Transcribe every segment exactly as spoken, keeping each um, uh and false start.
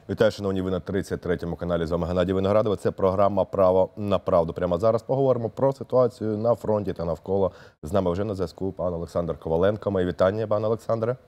Вітаю, шановні, ви на тридцять третьому каналі. З вами Геннадій Виноградов. Це програма «Право на правду». Прямо зараз поговоримо про ситуацію на фронті та навколо. З нами вже на зв'язку пан Олександр Коваленко. Мої вітання, пане Олександре.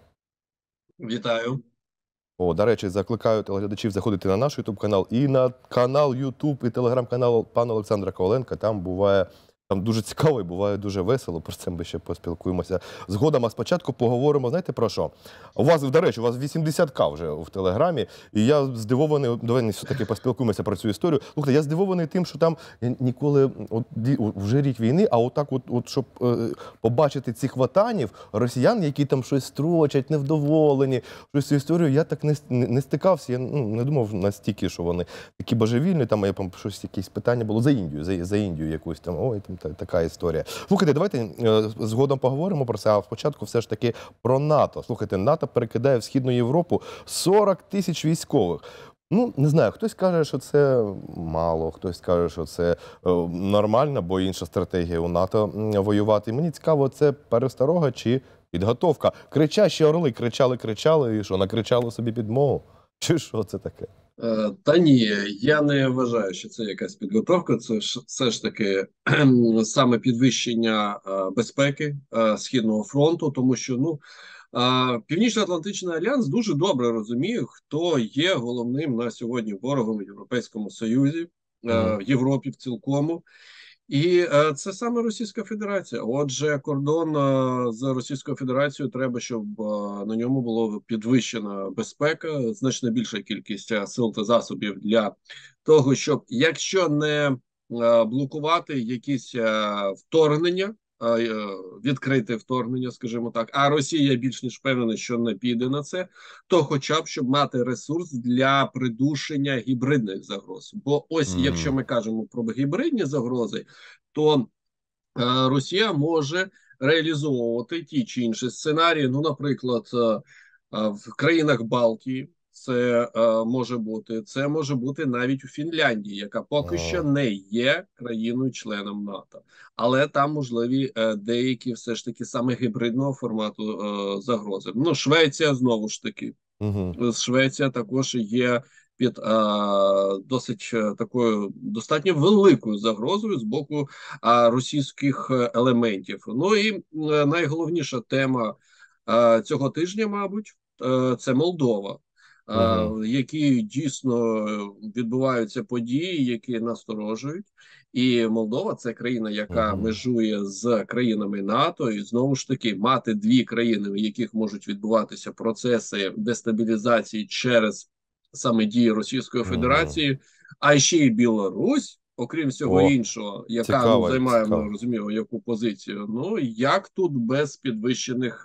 Вітаю. О, до речі, закликаю телеглядачів заходити на наш ютуб-канал і на канал ютуб і телеграм-канал пана Олександра Коваленка. Там буває... Там дуже цікаво і буває дуже весело, про це ми ще поспілкуємося згодом. А спочатку поговоримо, знаєте про що? У вас, до речі, у вас вісімдесят ка вже в Телеграмі, і я здивований, давай все-таки поспілкуємося про цю історію. Слухайте, я здивований тим, що там ніколи, от, вже рік війни, а отак, от, от, щоб е, побачити цих ватанів, росіян, які там щось строчать, невдоволені, щось цю історію, я так не, не, не стикався, я ну, не думав настільки, що вони такі божевільні, там, я, там щось, якісь питання було за Індію, за, за Індію якусь там, ой, там, така історія. Слухайте, давайте е, згодом поговоримо про це, а спочатку все ж таки про НАТО. Слухайте, НАТО перекидає в Східну Європу сорок тисяч військових. Ну, не знаю, хтось каже, що це мало, хтось каже, що це е, нормально, бо інша стратегія у НАТО воювати. І мені цікаво, це пересторога чи підготовка. Кричащі орли кричали, кричали, і що, накричали собі підмогу? Чи що це таке? Та ні, я не вважаю, що це якась підготовка, це ж все ж таки саме підвищення безпеки Східного фронту, тому що ну Північно-Атлантичний альянс дуже добре розуміє, хто є головним на сьогодні ворогом в Європейському Союзі, в Європі в цілкому. І е, це саме Російська Федерація. Отже, кордон е, з Російською Федерацією треба, щоб е, на ньому було підвищена безпека, значно більша кількість е, сил та засобів для того, щоб, якщо не е, блокувати якісь е, вторгнення, е, відкрите вторгнення, скажімо так, а Росія більш ніж впевнена, що не піде на це, то хоча б, щоб мати ресурс для придушення гібридних загроз. Бо ось, mm. якщо ми кажемо про гібридні загрози, то е, Росія може реалізовувати ті чи інші сценарії, ну, наприклад, е, е, в країнах Балтії, це е, може бути, це може бути навіть у Фінляндії, яка поки oh. що не є країною-членом НАТО. Але там можливі е, деякі все ж таки саме гібридного формату е, загрози. Ну, Швеція знову ж таки. Uh-huh. Швеція також є під а, досить такою достатньо великою загрозою з боку а, російських елементів. Ну і а, найголовніша тема а, цього тижня, мабуть, а, це Молдова, а, uh-huh. які дійсно відбуваються події, які насторожують. І Молдова – це країна, яка uh-huh. межує з країнами НАТО, і знову ж таки мати дві країни, в яких можуть відбуватися процеси дестабілізації через саме дії Російської Федерації, mm. а ще й Білорусь, окрім всього О, іншого, яка цікаво, ну, займає, цікаво. ми розуміємо, яку позицію. Ну, як тут без підвищених,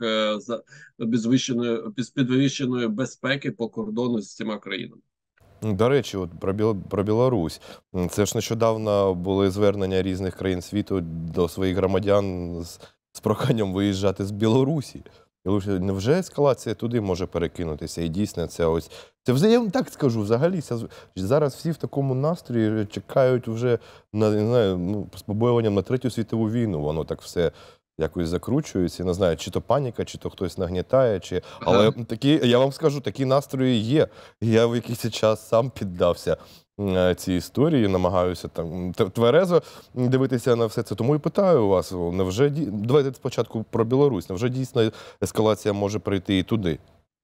без підвищеної, без підвищеної безпеки по кордону з цими країнами? До речі, от про, Біл... про Білорусь. Це ж нещодавно були звернення різних країн світу до своїх громадян з, з проханням виїжджати з Білорусі. Невже ескалація туди може перекинутися? І дійсно це ось... Це, я вам так скажу, взагалі, зараз всі в такому настрої чекають вже, на, не знаю, ну, з побоюванням на Третю світову війну. Воно так все якось закручується. Не знаю, чи то паніка, чи то хтось нагнітає, чи... Але ага. такі, я вам скажу, такі настрої є. Я в якийсь час сам піддався ці історії, намагаюся там тверезо дивитися на все це. Тому і питаю вас, невже, давайте спочатку про Білорусь, невже дійсно ескалація може прийти і туди?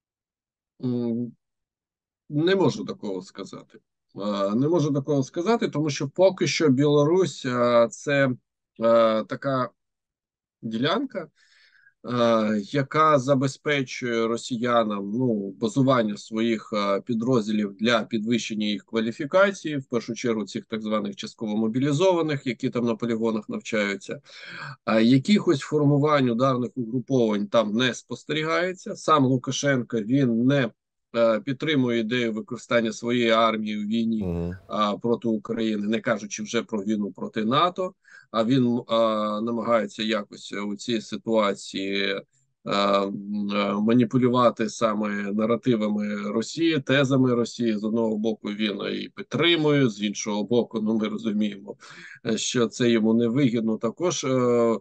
Не можу такого сказати. Не можу такого сказати, тому що поки що Білорусь – це така ділянка, яка забезпечує росіянам ну, базування своїх підрозділів для підвищення їх кваліфікації, в першу чергу цих так званих частково мобілізованих, які там на полігонах навчаються. Якихось формувань ударних угруповань там не спостерігається. Сам Лукашенко, він не підтримує ідею використання своєї армії у війні uh-huh. а, проти України, не кажучи вже про війну проти НАТО, а він а, намагається якось у цій ситуації а, а, маніпулювати саме наративами Росії, тезами Росії. З одного боку він і підтримує, з іншого боку, ну ми розуміємо, що це йому невигідно також. А,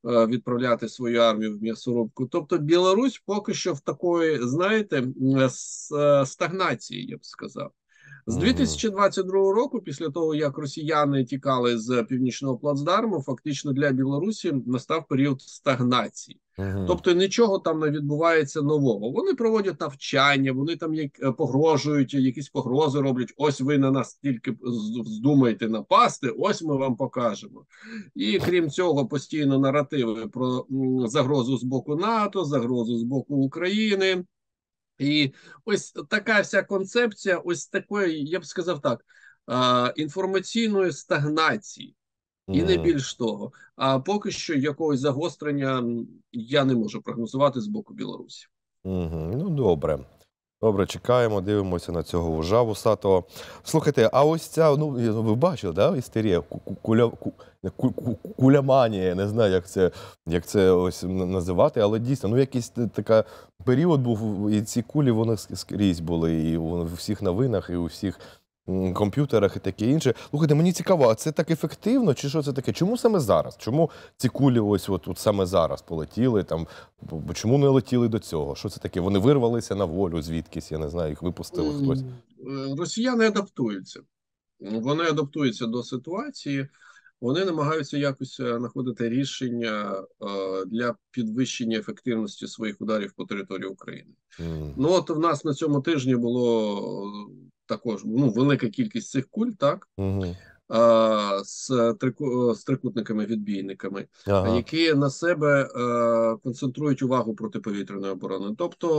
відправляти свою армію в м'ясорубку. Тобто Білорусь поки що в такої, знаєте, стагнації, я б сказав. З дві тисячі двадцять другого року, після того, як росіяни тікали з північного плацдарму, фактично для Білорусі настав період стагнації. Угу. Тобто нічого там не відбувається нового. Вони проводять навчання, вони там як, погрожують, якісь погрози роблять. Ось ви на нас тільки здумаєте напасти, ось ми вам покажемо. І крім цього, постійно наративи про загрозу з боку НАТО, загрозу з боку України. І ось така вся концепція, ось такої, я б сказав так, інформаційної стагнації. І не більш того. А поки що якогось загострення я не можу прогнозувати з боку Білорусі. Угу. Ну, добре. Добре, чекаємо, дивимося на цього вужа вусатого. Слухайте, а ось ця, ну, ви бачили, да, істерія, куля, куляманія, не знаю, як це, як це ось називати, але дійсно, ну, якийсь такий період був, і ці кулі, вони скрізь були, і у всіх новинах, і у всіх комп'ютерах і таке інше. Слухайте, мені цікаво, а це так ефективно, чи що це таке? Чому саме зараз? Чому ці кулі ось от, от саме зараз полетіли? Там, чому не летіли до цього? Що це таке? Вони вирвалися на волю звідкись, я не знаю, їх випустили хтось. Росіяни адаптуються. Вони адаптуються до ситуації, вони намагаються якось знаходити рішення для підвищення ефективності своїх ударів по території України. Mm. Ну от в нас на цьому тижні було також, ну, велика кількість цих куль, так, uh-huh. а, з, трику, з трикутниками-відбійниками, ага. які на себе а, концентрують увагу протиповітряної оборони. Тобто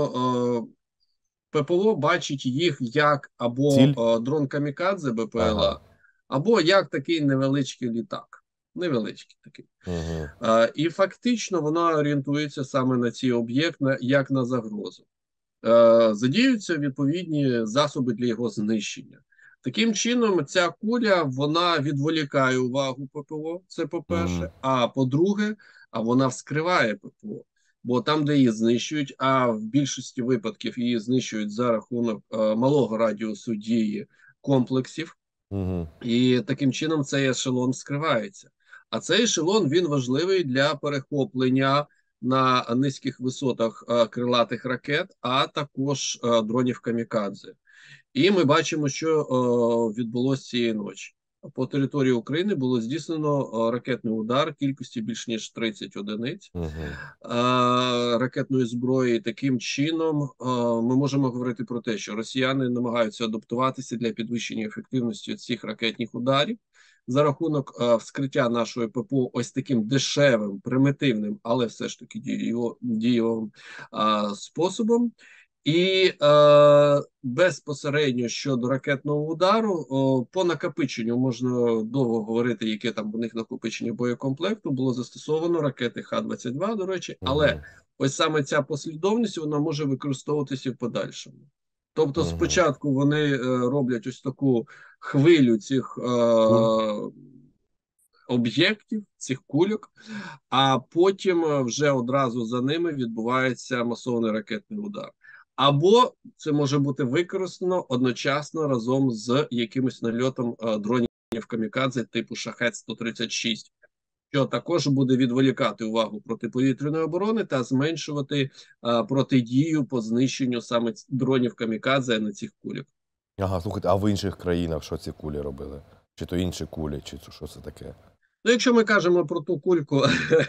а, ППО бачить їх як або а, дрон Камікадзе Б П Л А, ага. або як такий невеличкий літак. Невеличкий такий. Uh-huh. А, і фактично вона орієнтується саме на ці об'єкти, як на загрозу. Задіються відповідні засоби для його знищення. Таким чином, ця куля, вона відволікає увагу П П О, це по-перше, mm. а по-друге, а вона вскриває П П О. Бо там, де її знищують, а в більшості випадків її знищують за рахунок е, малого радіусу дії комплексів, mm-hmm. і таким чином цей ешелон вскривається. А цей ешелон, він важливий для перехоплення на низьких висотах а, крилатих ракет, а також а, дронів камікадзе. І ми бачимо, що а, відбулося цієї ночі. По території України було здійснено а, ракетний удар кількістю більш ніж тридцять одиниць uh-huh. а, ракетної зброї. Таким чином а, ми можемо говорити про те, що росіяни намагаються адаптуватися для підвищення ефективності цих ракетних ударів за рахунок а, вскриття нашої П П О ось таким дешевим, примітивним, але все ж таки дієвим способом. І е, безпосередньо щодо ракетного удару, о, по накопиченню, можна довго говорити, яке там у них накопичення боєкомплекту, було застосовано ракети Х двадцять два, до речі, але mm-hmm. ось саме ця послідовність, вона може використовуватися в подальшому. Тобто mm-hmm. спочатку вони е, роблять ось таку хвилю цих е, mm-hmm. об'єктів, цих кульок, а потім вже одразу за ними відбувається масований ракетний удар. Або це може бути використано одночасно разом з якимось нальотом а, дронів камікадзе типу Шахед сто тридцять шість, що також буде відволікати увагу протиповітряної оборони та зменшувати а, протидію по знищенню саме дронів камікадзе на цих кулях. Ага, слухайте, а в інших країнах що ці кулі робили? Чи то інші кулі, чи що це таке? Ну, якщо ми кажемо про ту кульку,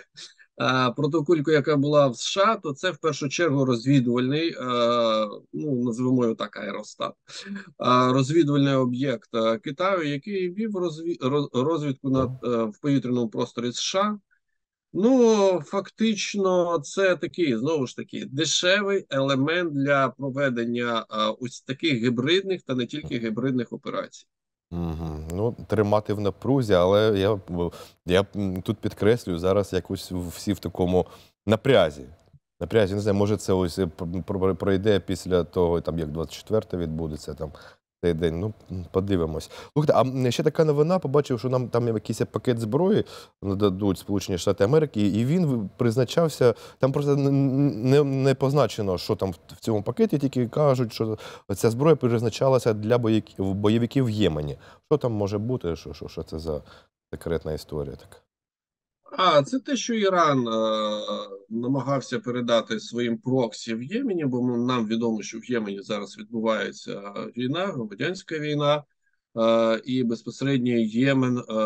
про ту кульку, яка була в США, то це в першу чергу розвідувальний, ну, називаємо його так, аеростат, розвідувальний об'єкт Китаю, який вів розвідку над, в повітряному просторі США. Ну, фактично, це такий, знову ж таки, дешевий елемент для проведення ось таких гібридних та не тільки гібридних операцій. Угу. Ну, тримати в напрузі, але я, я тут підкреслюю, зараз якось всі в такому напрязі. Напрязі, не знаю, може це ось пройде після того, там, як двадцять четвертого відбудеться, там, цей день, ну, подивимось. Слухайте, а ще така новина, побачив, що нам там якийсь пакет зброї нададуть Сполучені Штати Америки, і він призначався, там просто не, не позначено, що там в цьому пакеті, тільки кажуть, що ця зброя призначалася для бойовиків, бойовиків в Ємені. Що там може бути, що, що, що це за секретна історія така? А, це те, що Іран е, намагався передати своїм проксі в Ємені, бо м- нам відомо, що в Ємені зараз відбувається війна, громадянська війна, е, і безпосередньо Ємен, е,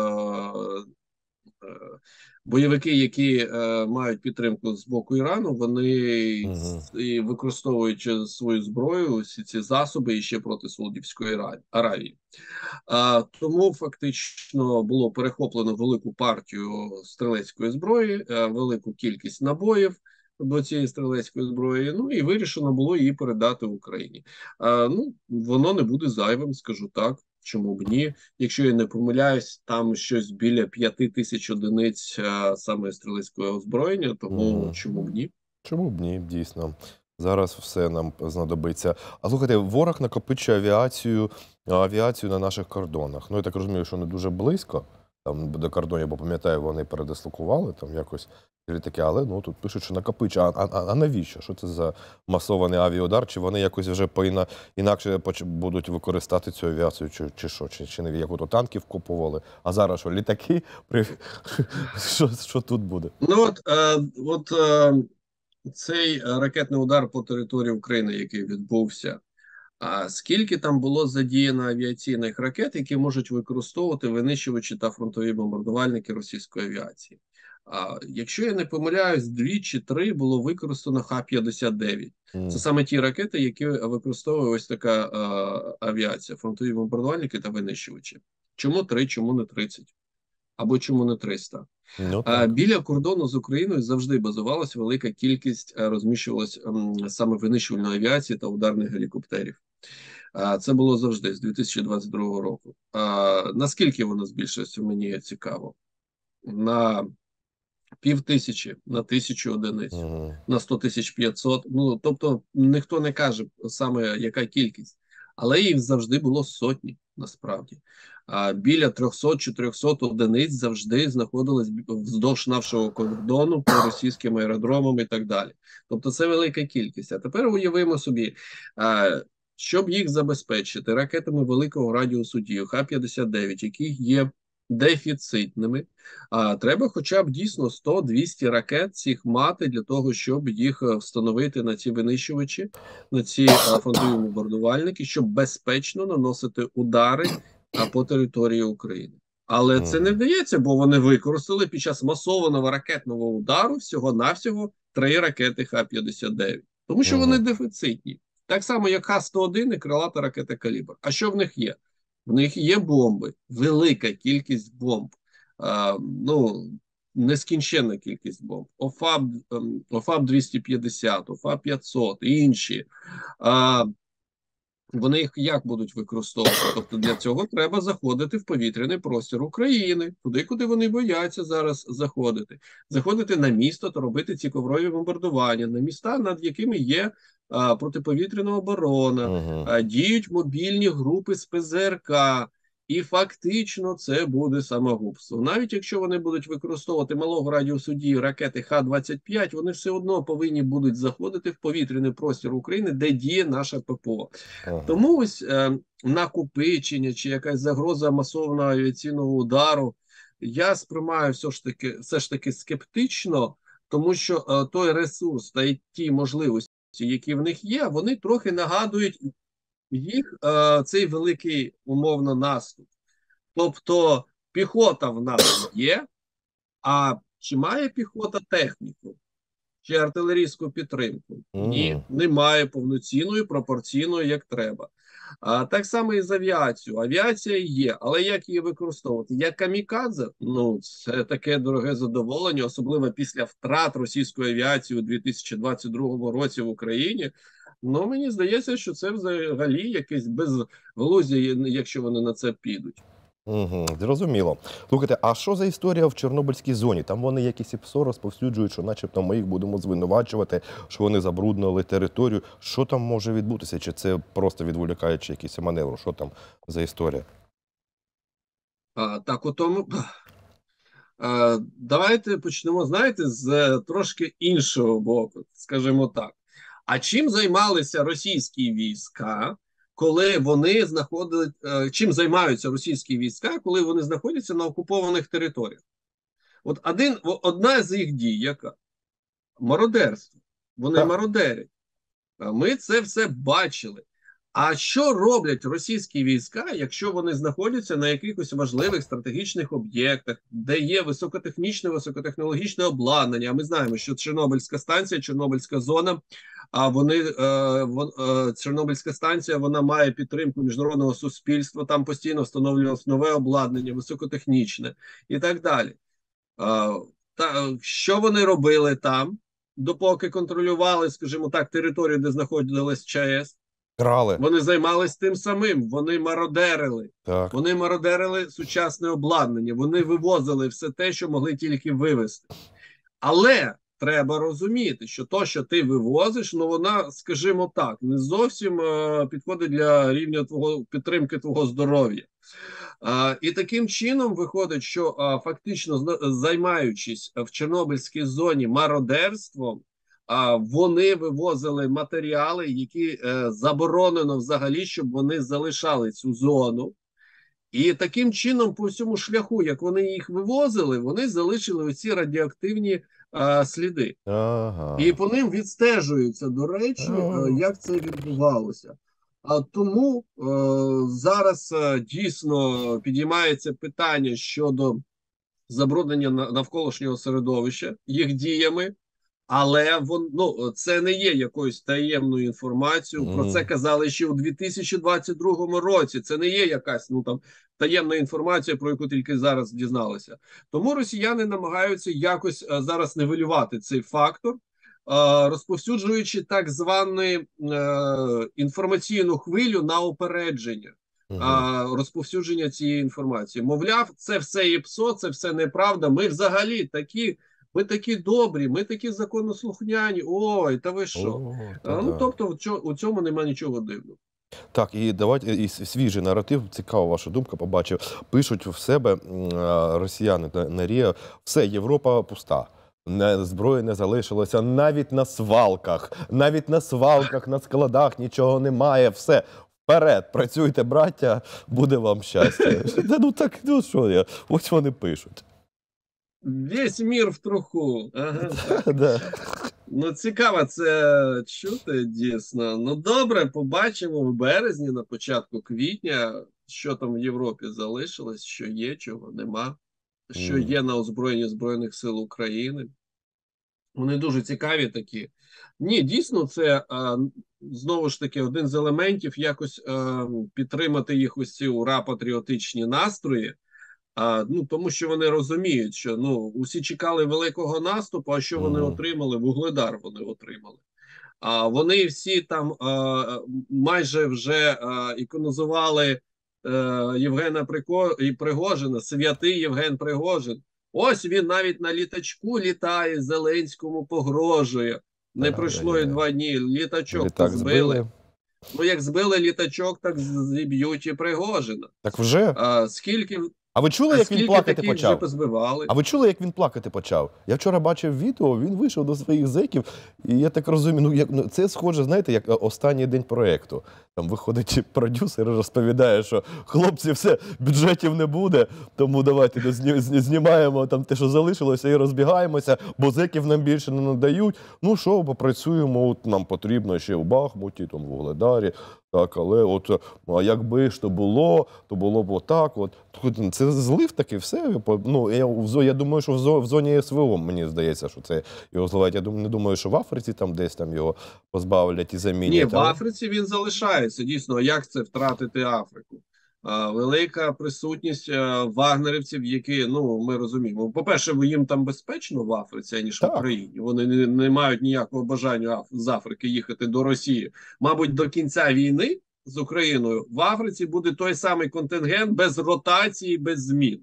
е, бойовики, які е, мають підтримку з боку Ірану, вони Угу. і використовуючи свою зброю, всі ці засоби і ще проти Саудівської Ара- Аравії. А, тому фактично було перехоплено велику партію стрілецької зброї, е, велику кількість набоїв до цієї стрілецької зброї. Ну і вирішено було її передати Україні. А, ну, воно не буде зайвим, скажу так. Чому б ні? Якщо я не помиляюсь, там щось біля п'яти тисяч одиниць а, саме стрілецького озброєння, тому Угу. чому б ні? Чому б ні, дійсно. Зараз все нам знадобиться. А слухайте, ворог накопичує авіацію, авіацію на наших кордонах. Ну, я так розумію, що не дуже близько там до кордонів, бо пам'ятаю, вони передислокували там якось літаки, але ну тут пишуть, що накопичує. А, а, а навіщо? Що це за масований авіаудар? Чи вони якось вже поіна, інакше поч- будуть використати цю авіацію, чи, чи що? Чи, чи не як ото танків купували? А зараз що, літаки? При... Що, що тут буде? Ну от, е, от е, цей ракетний удар по території України, який відбувся. А скільки там було задіяно авіаційних ракет, які можуть використовувати винищувачі та фронтові бомбардувальники російської авіації? А якщо я не помиляюсь, дві чи три було використано Х п'ятдесят дев'ять. Це М, саме ті ракети, які використовує ось така а, авіація, фронтові бомбардувальники та винищувачі. Чому три, чому не тридцять? Або чому не триста? Ну А так. біля кордону з Україною завжди базувалася велика кількість, е, розміщувалась ем, саме винищувальної авіації та ударних гелікоптерів. А це було завжди з дві тисячі двадцять другого року. А наскільки воно збільшилося, мені цікаво. На пів тисячі, на тисячу одиниць, Мгм. на сто тисяч п'ятсот. Ну, тобто, ніхто не каже саме яка кількість, але їх завжди було сотні, насправді. А біля триста-чотириста одиниць завжди знаходились вздовж нашого кордону по російським аеродромам і так далі. Тобто, це велика кількість. А тепер уявимо собі, а, щоб їх забезпечити ракетами великого радіусу дії Х п'ятдесят дев'ять, які є дефіцитними. А треба хоча б дійсно сто-двісті ракет цих мати для того, щоб їх е, встановити на ці винищувачі, на ці е, фронтові бомбардувальники, щоб безпечно наносити удари а, по території України. Але це не Мгм. вдається, бо вони використали під час масованого ракетного удару всього-навсього три ракети Х п'ятдесят дев'ять, тому що вони Мгм. дефіцитні. Так само, як Х сто один і крилата ракета Калібр. А що в них є? В них є бомби, велика кількість бомб. А, ну, нескінченна кількість бомб. ОФАБ, ем, ОФАБ двісті п'ятдесят, ОФАБ п'ятсот і інші. А, вони їх як будуть використовувати? Тобто для цього треба заходити в повітряний простір України, туди, куди вони бояться зараз заходити. Заходити на місто та робити ці коврові бомбардування, на міста, над якими є а, протиповітряна оборона, Мгм. а, діють мобільні групи з П З Р К. І фактично це буде самогубство. Навіть якщо вони будуть використовувати малого радіусу дії ракети Х двадцять п'ять, вони все одно повинні будуть заходити в повітряний простір України, де діє наша П П О. Ага. Тому ось е, накопичення чи якась загроза масового авіаційного удару я сприймаю все ж таки все ж таки скептично, тому що е, той ресурс та й ті можливості, які в них є, вони трохи нагадують їх е, цей великий умовно наступ. Тобто піхота в нас є, а чи має піхота техніку? Чи артилерійську підтримку? Ні, Мгм. немає повноцінної, пропорційної, як треба. А так само і з авіацією. Авіація є, але як її використовувати? Як камікадзе? Ну, це таке дороге задоволення, особливо після втрат російської авіації у дві тисячі двадцять другому році в Україні. Ну, мені здається, що це взагалі якесь безглуздя, якщо вони на це підуть. Мгм. Зрозуміло. Слухайте, а що за історія в Чорнобильській зоні? Там вони якісь ІПСО розповсюджують, що начебто ми їх будемо звинувачувати, що вони забруднили територію. Що там може відбутися? Чи це просто відволікаючи якийсь маневр? Що там за історія? А, так, у тому. Е, Давайте почнемо, знаєте, з е, трошки іншого боку, скажімо так. А чим займалися російські війська, коли вони знаходили, е, чим займаються російські війська, коли вони знаходяться на окупованих територіях? От один, одна з їх дій, яка? Мародерство. Вони Так. мародерять. Ми це все бачили. А що роблять російські війська, якщо вони знаходяться на якихось важливих стратегічних об'єктах, де є високотехнічне, високотехнологічне обладнання? А ми знаємо, що Чорнобильська станція, Чорнобильська зона, а вони е, вон, е, Чорнобильська станція, вона має підтримку міжнародного суспільства, там постійно встановлювалось нове обладнання, високотехнічне і так далі. Е, та, що вони робили там, допоки контролювали, скажімо так, територію, де знаходилась ЧАЕС? Крали. Вони займались тим самим, вони мародерили. Так. Вони мародерили сучасне обладнання, вони вивозили все те, що могли тільки вивезти. Але треба розуміти, що то, що ти вивозиш, ну вона, скажімо так, не зовсім е, підходить для рівня твого підтримки твого здоров'я. Е, і таким чином виходить, що е, фактично займаючись в Чорнобильській зоні мародерством, а вони вивозили матеріали, які е, заборонено взагалі, щоб вони залишали цю зону. І таким чином, по всьому шляху, як вони їх вивозили, вони залишили оці радіоактивні е, сліди. Ага. І по ним відстежуються, до речі, е, як це відбувалося. А тому е, зараз е, дійсно підіймається питання щодо забруднення навколишнього середовища їх діями. Але вон, ну, це не є якоюсь таємною інформацією. Mm. Про це казали ще у дві тисячі двадцять другому році. Це не є якась ну там таємна інформація, про яку тільки зараз дізналися. Тому росіяни намагаються якось а, зараз нивелювати цей фактор, а, розповсюджуючи так звану е, інформаційну хвилю на опередження. Mm. А, розповсюдження цієї інформації. Мовляв, це все є ПСО, це все неправда. Ми взагалі такі. Ми такі добрі, ми такі законослухняні. Ой, та ви що? О, а, ну, тобто у цьому немає нічого дивного. Так, і давайте і свіжий наратив, цікава ваша думка, побачив. Пишуть в себе росіяни на Ріа, все, Європа пуста. Не, зброї не залишилося навіть на свалках, навіть на свалках, на складах нічого немає, все. Вперед, працюйте, браття, буде вам щастя. Ну так, ну що я, ось вони пишуть. Весь мір в труху. Ага, так. Ну, цікаво це чути, дійсно. Ну, добре, побачимо в березні, на початку квітня, що там в Європі залишилось, що є, чого нема, що є на озброєнні Збройних сил України. Вони дуже цікаві такі. Ні, дійсно, це, а, знову ж таки, один з елементів якось а, підтримати їх ось ці ура-патріотичні настрої. А, ну, тому що вони розуміють, що ну, усі чекали великого наступу, а що вони mm. отримали? Вугледар вони отримали. А вони всі там а, майже вже а, іконізували а, Євгена Прико... і Пригожина, святий Євген Пригожин. Ось він навіть на літачку літає, Зеленському погрожує. Не а, пройшло і два дні, літачок Літак збили. збили. Ну, як збили літачок, так зіб'ють і Пригожина. Так вже? А, скільки... А ви чули, а як він плакати почав? Позбивали? А ви чули, як він плакати почав? Я вчора бачив відео, він вийшов до своїх зеків, і я так розумію, ну, як, ну це схоже, знаєте, як останній день проєкту. Там виходить продюсер і розповідає, що хлопці, все, бюджетів не буде, тому давайте знімаємо там те, що залишилося, і розбігаємося, бо зеків нам більше не надають. Ну що, попрацюємо, от нам потрібно ще в Бахмуті, там, в Вугледарі. Так, але от, а якби ж то було, то було б отак. От. Це злив таки все. Ну, я, я думаю, що в зоні СВО, мені здається, що це його зливають. Я думаю, не думаю, що в Африці там десь там його позбавлять і замінять. Ні, в Африці він залишається. Дійсно, як це втратити Африку? А, велика присутність а, вагнерівців, які, ну, ми розуміємо. По-перше, їм там безпечно в Африці, ніж в Україні. Вони не, не мають ніякого бажання з Африки їхати до Росії. Мабуть, до кінця війни з Україною в Африці буде той самий контингент без ротації, без змін.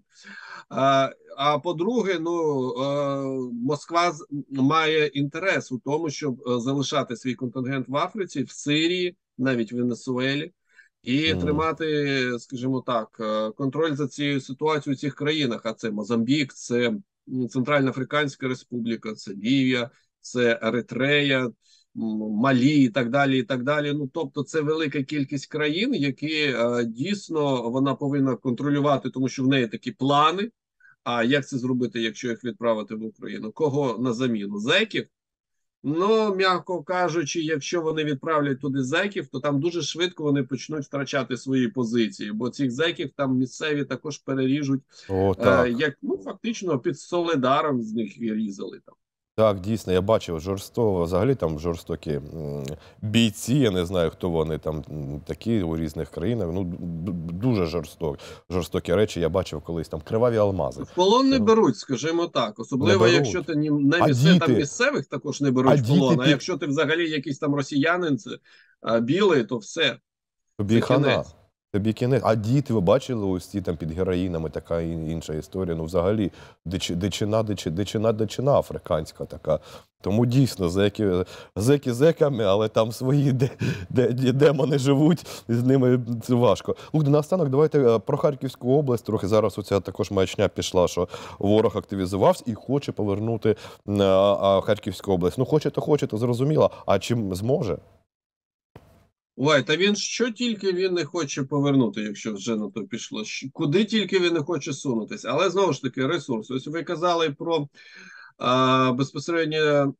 А, а по-друге, ну, а, Москва має інтерес у тому, щоб залишати свій контингент в Африці, в Сирії, навіть в Венесуелі. І mm. тримати, скажімо так, контроль за цією ситуацією у цих країнах. А це Мозамбік, це Центральна Африканська Республіка, це Лівія, це Еритрея, Малі і так далі, і так далі. Ну, тобто це велика кількість країн, які дійсно вона повинна контролювати, тому що в неї такі плани. А як це зробити, якщо їх відправити в Україну? Кого на заміну? Зеків? Ну, м'яко кажучи, якщо вони відправлять туди зеків, то там дуже швидко вони почнуть втрачати свої позиції, бо цих зеків там місцеві також переріжуть, О, е, так. як ну фактично під Солидаром з них і різали там. Так, дійсно, я бачив жорстоко, взагалі там жорстокі м, бійці, я не знаю, хто вони там м, такі у різних країнах. Ну, д- дуже жорстокі, жорстокі речі я бачив колись, там криваві алмази. В полон не Ну, беруть, скажімо так. не Особливо, якщо беруть. ти ні- не А місце, там діти? місцевих також не А беруть в діти полон. А під якщо ти взагалі якийсь там росіянин, це а, білий, то все, тобі це хана. кінець. Тобі кінець. А діти, ви бачили ось ці там під героїнами, така і- інша історія. Ну, взагалі, дичи- дичина, дичи- дичина, дичина африканська така. Тому дійсно, зеки, зеки зеками, але там свої де, де, де, демони живуть, і з ними це важко. Лук, наостанок, давайте е, про Харківську область. Трохи зараз оця також маячня пішла, що ворог активізувався і хоче повернути е, а, Харківську область. Ну, хоче, то хоче, то зрозуміло. А чим зможе? Ой, та він що тільки він не хоче повернути, якщо вже на то пішло. Щ- Куди тільки він не хоче сунутися. Але знову ж таки, ресурси. Ось ви казали про а, безпосередньо е,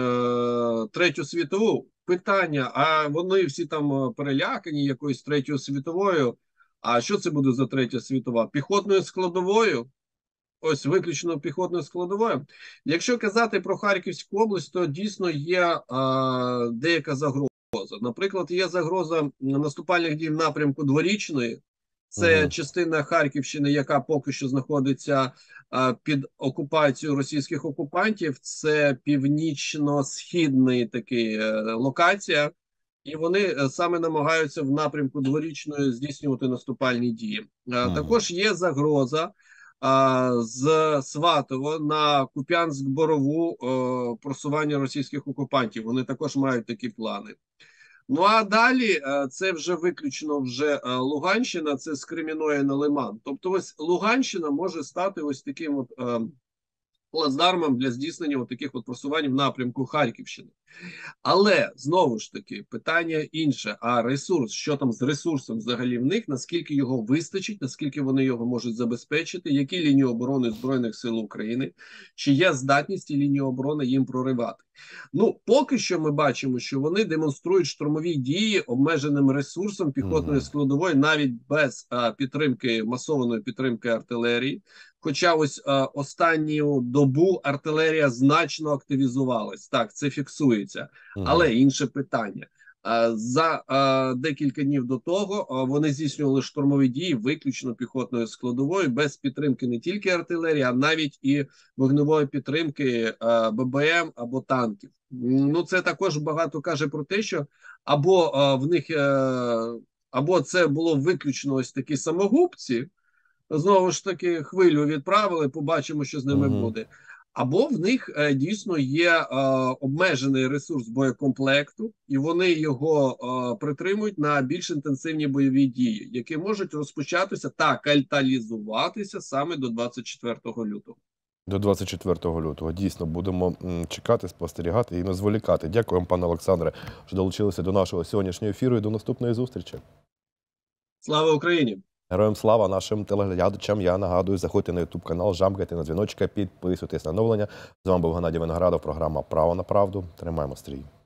Третю світову. Питання, а вони всі там е, перелякані якоюсь Третьою світовою. А що це буде за Третя світова? Піхотною складовою? Ось виключно піхотною складовою. Якщо казати про Харківську область, то дійсно є а, деяка загроза. Наприклад, є загроза наступальних дій в напрямку Дворічної. Це Угу. частина Харківщини, яка поки що знаходиться а, під окупацією російських окупантів. Це північно-східний такий е, локація, і вони е, саме намагаються в напрямку Дворічної здійснювати наступальні дії. Е, Угу. також є загроза а, з Сватово на Куп'янськ-Борову е, просування російських окупантів. Вони також мають такі плани. Ну а далі е, це вже виключно вже е, Луганщина, це з Кремінної на Лиман. Тобто, ось Луганщина може стати ось таким от е, плацдармом для здійснення от таких от просувань в напрямку Харківщини. Але знову ж таки питання інше: а ресурс, що там з ресурсом взагалі в них, наскільки його вистачить, наскільки вони його можуть забезпечити, які лінії оборони Збройних сил України, чи є здатність і лінії оборони їм проривати? Ну, поки що ми бачимо, що вони демонструють штурмові дії обмеженим ресурсом піхотної Угу. складової, навіть без а, підтримки, масованої підтримки артилерії. Хоча ось а, останню добу артилерія значно активізувалась. Так, це фіксується. Угу. Але інше питання. А, За а, декілька днів до того а, вони здійснювали штурмові дії виключно піхотною складовою, без підтримки не тільки артилерії, а навіть і вогневої підтримки а, Б Б М або танків. Ну, це також багато каже про те, що або а, в них е, або це було виключно ось такі самогубці, знову ж таки хвилю відправили, побачимо, що з ними Угу. буде. Або в них е, дійсно є е, обмежений ресурс боєкомплекту, і вони його е, притримують на більш інтенсивні бойові дії, які можуть розпочатися та каталізуватися саме до двадцять четвертого лютого. До двадцять четвертого лютого. Дійсно, будемо м, чекати, спостерігати і не зволікати. Дякую вам, пане Олександре, що долучилися до нашого сьогоднішнього ефіру і до наступної зустрічі. Слава Україні! Героям слава нашим телеглядачам. Я нагадую, заходьте на ютуб канал, жамкайте на дзвіночка, підписуйтесь на оновлення. З вами був Геннадій Виноградов, програма «Право на правду». Тримаємо стрій.